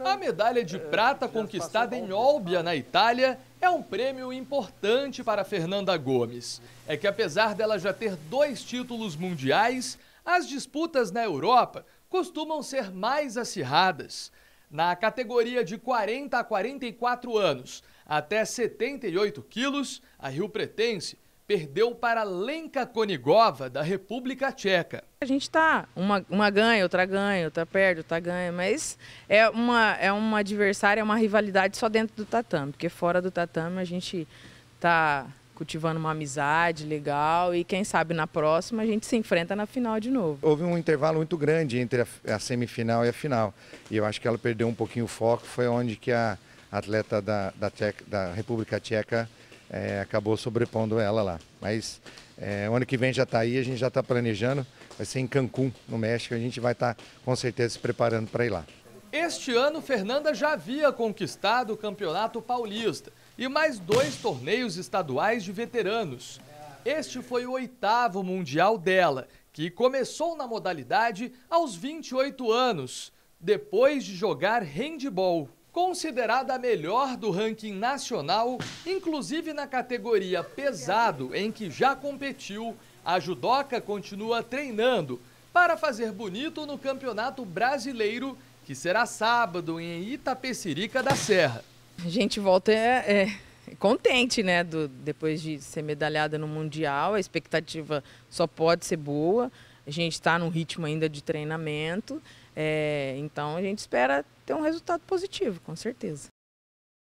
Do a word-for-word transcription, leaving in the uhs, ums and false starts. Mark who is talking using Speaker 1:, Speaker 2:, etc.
Speaker 1: A medalha de prata conquistada em Olbia, na Itália, é um prêmio importante para Fernanda Gomes. É que apesar dela já ter dois títulos mundiais, as disputas na Europa costumam ser mais acirradas. Na categoria de quarenta a quarenta e quatro anos, até setenta e oito quilos, a riopretense perdeu para Lenka Konigova, da República Tcheca.
Speaker 2: A gente tá, uma, uma ganha, outra ganha, outra perde, outra ganha, mas é uma, é uma adversária, é uma rivalidade só dentro do tatame, porque fora do tatame a gente tá cultivando uma amizade legal e quem sabe na próxima a gente se enfrenta na final de novo.
Speaker 3: Houve um intervalo muito grande entre a, a semifinal e a final, e eu acho que ela perdeu um pouquinho o foco, foi onde que a atleta da, da, Tcheca, da República Tcheca É, acabou sobrepondo ela lá. Mas é, o ano que vem já está aí, a gente já está planejando, vai ser em Cancún, no México, a gente vai estar tá, com certeza se preparando para ir lá.
Speaker 1: Este ano, Fernanda já havia conquistado o Campeonato Paulista e mais dois torneios estaduais de veteranos. Este foi o oitavo mundial dela, que começou na modalidade aos vinte e oito anos, depois de jogar handebol. Considerada a melhor do ranking nacional, inclusive na categoria pesado em que já competiu, a judoca continua treinando para fazer bonito no Campeonato Brasileiro, que será sábado em Itapecerica da Serra.
Speaker 2: A gente volta é, é, contente, né, do, depois de ser medalhada no Mundial, a expectativa só pode ser boa, a gente está num ritmo ainda de treinamento, é, então a gente espera ter um resultado positivo, com certeza.